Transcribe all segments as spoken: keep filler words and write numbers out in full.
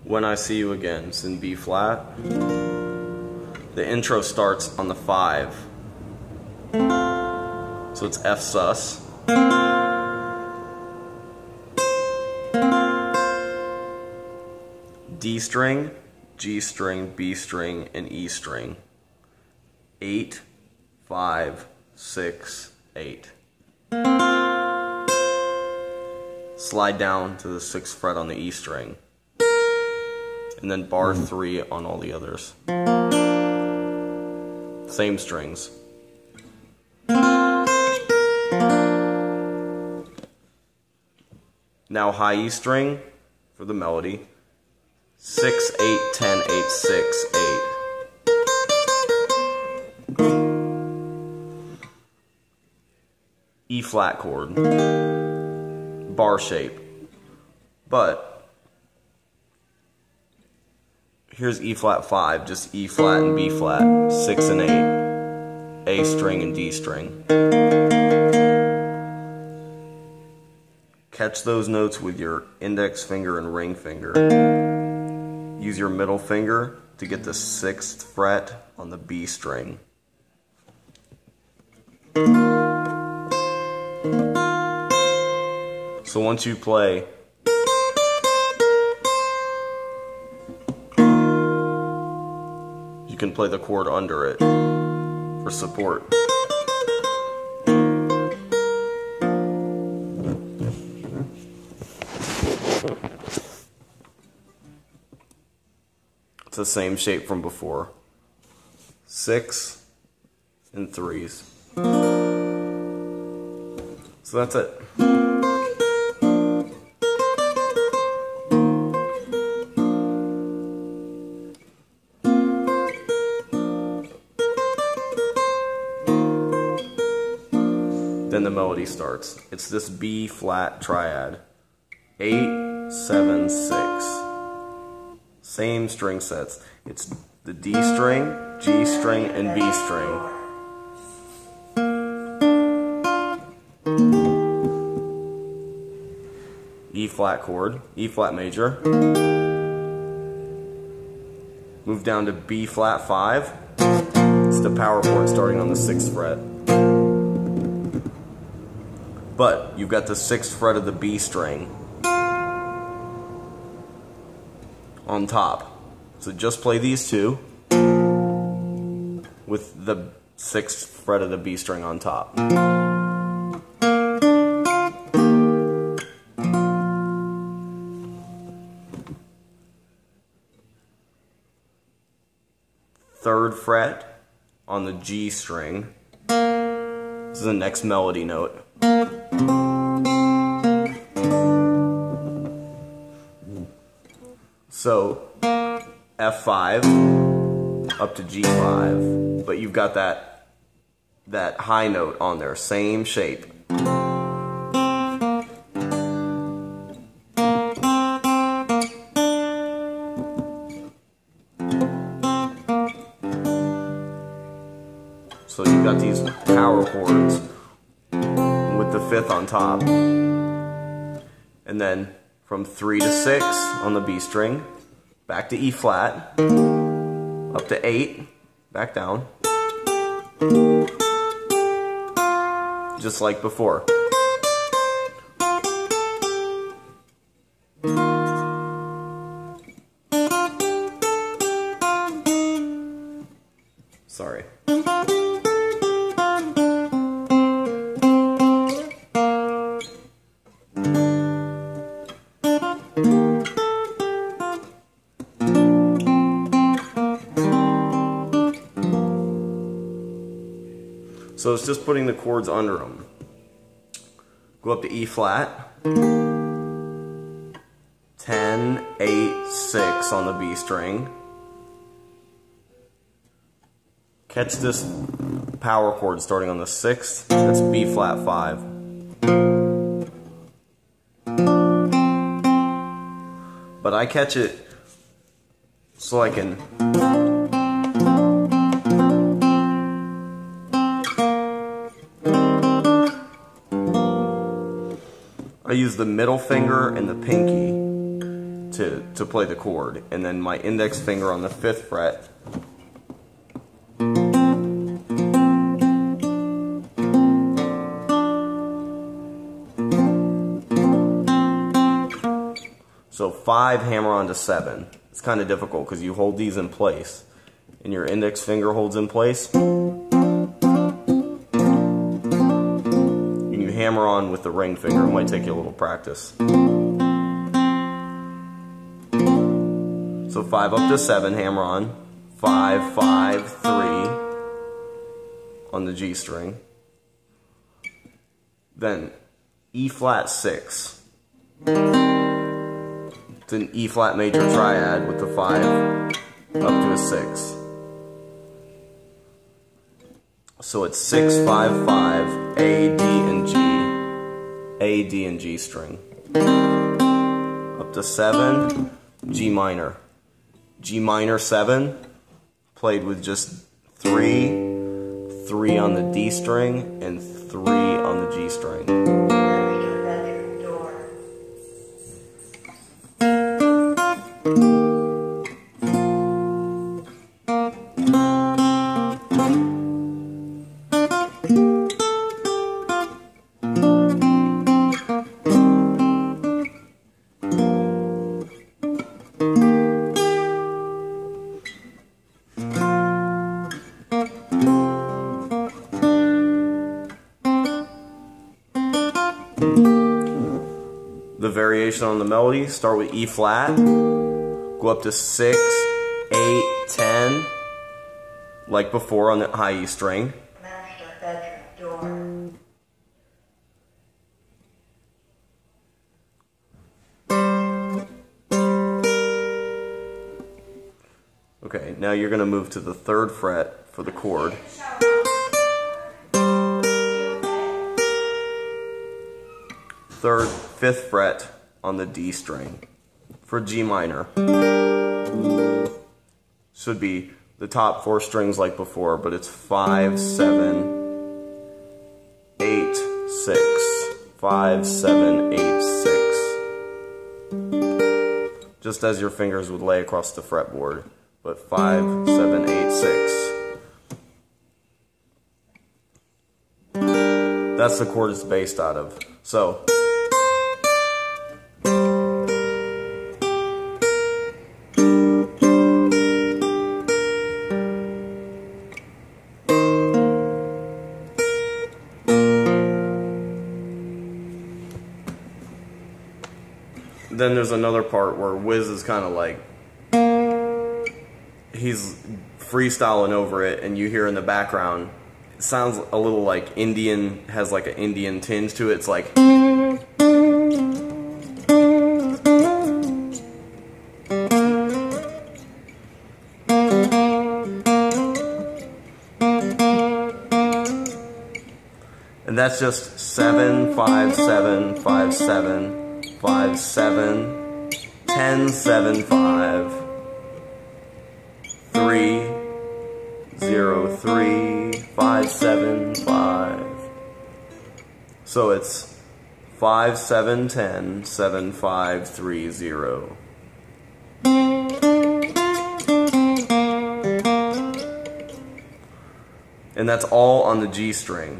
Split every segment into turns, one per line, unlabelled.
When I See You Again. It's in B flat. The intro starts on the five. So it's F sus. D string, G string, B string, and E string. Eight, five, six, eight. Slide down to the sixth fret on the E string. And then bar three on all the others. Same strings. Now high E string for the melody. Six, eight, ten, eight, six, eight. E flat chord. Bar shape. But here's E flat five, just E flat and B flat, six and eight, A string and D string. Catch those notes with your index finger and ring finger. Use your middle finger to get the sixth fret on the B string. So once you play you can play the chord under it for support. It's the same shape from before. Six and threes. So that's it. Then the melody starts. It's this B flat triad. Eight, seven, six. Same string sets. It's the D string, G string, and B string. E flat chord, E flat major. Move down to B flat five. It's the power chord starting on the sixth fret. But you've got the sixth fret of the B string on top. So just play these two with the sixth fret of the B string on top. Third fret on the G string. This is the next melody note. So F five up to G five, but you've got that that high note on there, same shape. So you've got these power chords with the fifth on top. And then from three to six on the B string, back to E flat, up to eight, back down. Just like before. Sorry. So it's just putting the chords under them. Go up to E flat. ten, eight, six on the B string. Catch this power chord starting on the sixth. That's B flat five. But I catch it so I can I use the middle finger and the pinky to, to play the chord. And then my index finger on the fifth fret. So five, hammer on to seven. It's kind of difficult because you hold these in place and your index finger holds in place. And you hammer on with the ring finger. It might take you a little practice. So five up to seven, hammer on. Five, five, three on the G string. Then E flat six. It's an E flat major triad with the five up to a six. So it's six, five, five, A, D, and G. A, D, and G string. Up to seven, G minor. G minor seven, played with just three, three on the D string, and three on the G string. The variation on the melody, start with E flat, go up to six, eight, ten, like before on the high E string.
Master bedroom door.
Okay, now you're going to move to the third fret for the chord. Third, fifth fret on the D string. For G minor, should be the top four strings like before, but it's five, seven, eight, six. Five, seven, eight, six. Just as your fingers would lay across the fretboard, but five, seven, eight, six. That's the chord it's based out of. So. Then there's another part where Wiz is kind of like, he's freestyling over it, and you hear in the background, it sounds a little like Indian, has like an Indian tinge to it. It's like, and that's just seven, five, seven, five, seven. Five, seven, ten, seven, five, three, zero, three, five, seven, five. So it's five, seven, ten, seven, five, three, zero. And that's all on the G string.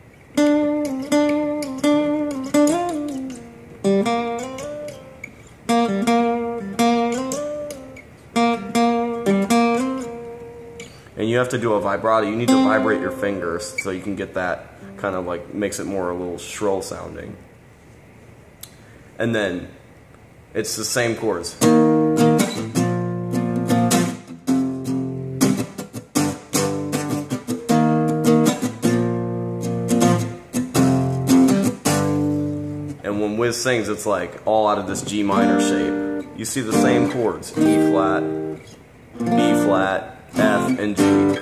And you have to do a vibrato. You need to vibrate your fingers so you can get that kind of like, makes it more a little shrill sounding. And then it's the same chords. And when Wiz sings, it's like all out of this G minor shape. You see the same chords, E flat, B flat, F, and G.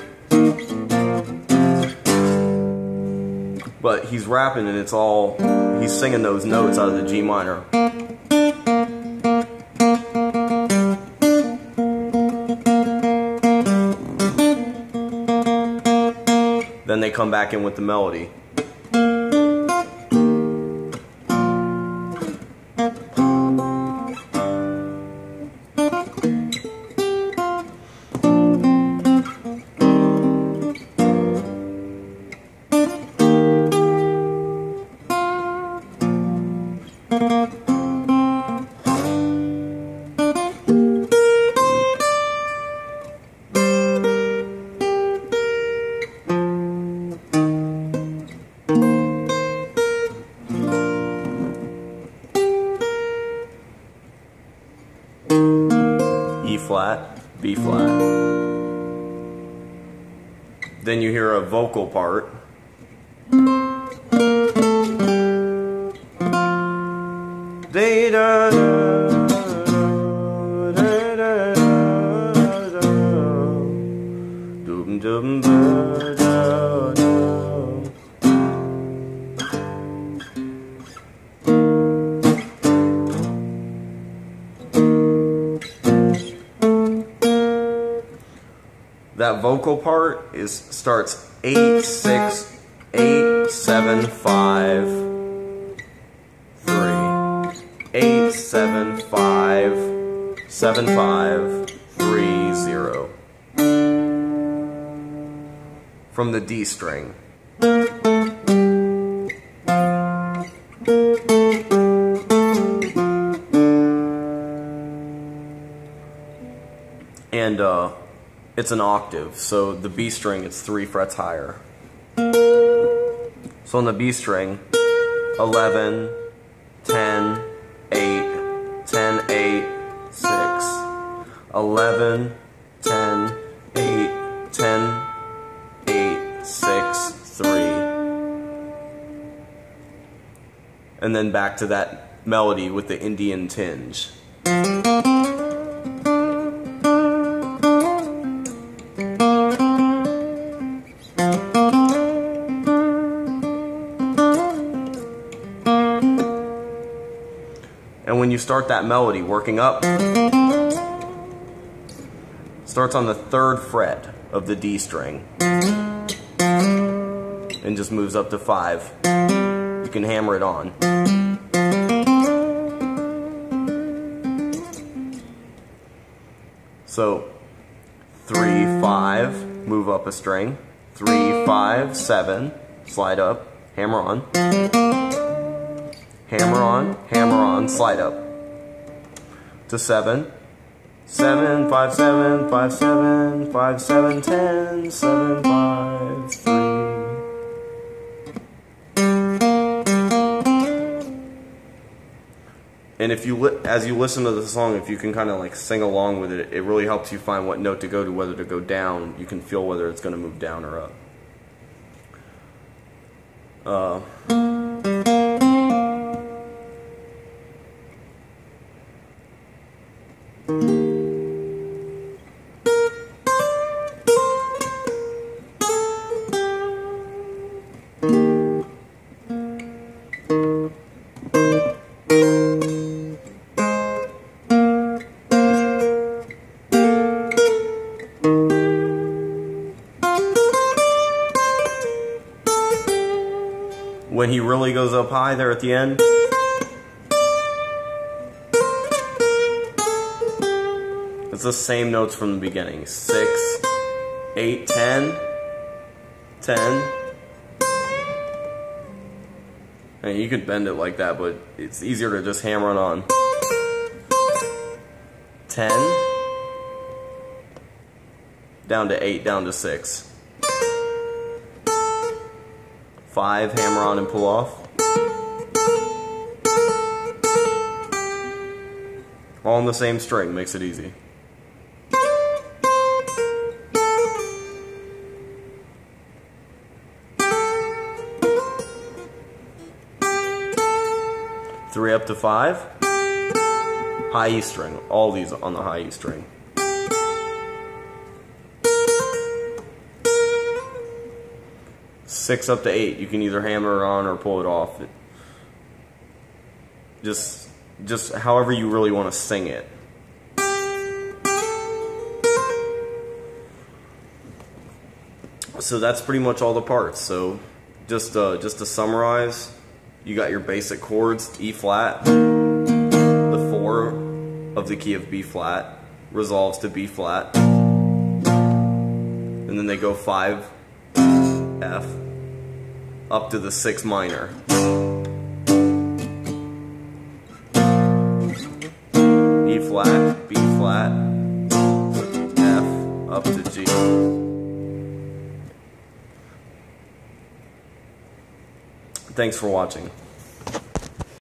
But he's rapping and it's all, he's singing those notes out of the G minor. Then they come back in with the melody. E flat, B flat. Then you hear a vocal part. Da da da da da da dum dum da da da. That vocal part is starts eight six eight seven five three eight seven five seven five three zero from the D string. And uh it's an octave, so the B string it's three frets higher. So on the B string, eleven, ten, eight, ten, eight, six, eleven, ten, eight, ten, eight, six, three. And then back to that melody with the Indian tinge. And when you start that melody working up, starts on the third fret of the D string and just moves up to five. You can hammer it on. So three, five, move up a string. Three, five, seven, slide up, hammer on. Hammer on, hammer on, slide up to seven, seven, five, seven, five, seven, five, seven, ten, seven, five, three. And if you, li as you listen to the song, if you can kind of like sing along with it, it really helps you find what note to go to, whether to go down. You can feel whether it's going to move down or up. Uh. When he really goes up high there at the end, it's the same notes from the beginning. Six, eight, ten, ten. And you could bend it like that, but it's easier to just hammer it on. Ten, down to eight, down to six. Five, hammer on and pull off. All on the same string, makes it easy. Three up to five. High E string, all these on the high E string. Six up to eight, you can either hammer it on or pull it off. It just, just however you really want to sing it. So that's pretty much all the parts. So just, uh, just to summarize, you got your basic chords: E flat, the four of the key of B flat resolves to B flat, and then they go five, F, up to the six minor. E flat, B flat, F, up to G. Thanks for watching.